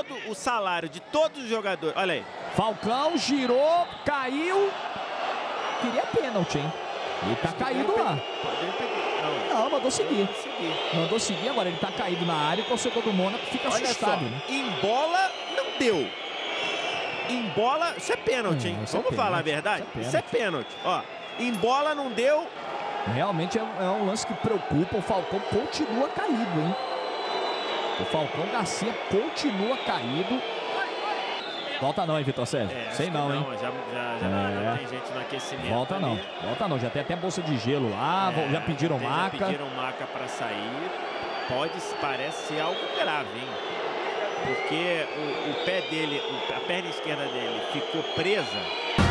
todo o salário de todos os jogadores. Olha aí. Falcão girou, caiu. Queria pênalti, hein? Ele tá caído lá. Não, mandou seguir. Mandou seguir, agora ele tá caído na área e o torcedor do Mônaco fica assustado. Né? Em bola, não deu. Em bola, isso é pênalti, hein? Vamos falar a verdade? Isso é pênalti. Ó, em bola não deu. Realmente é um lance que preocupa. O Falcão continua caído, hein? O Falcão Garcia continua caído. Volta não, hein, Vitor Sérgio? Sei não, hein? Já tem gente no aquecimento. Volta não, volta não. Já tem até bolsa de gelo lá, já pediram maca. Já pediram maca para sair. Parece ser algo grave, hein? Porque o pé dele, a perna esquerda dele ficou presa.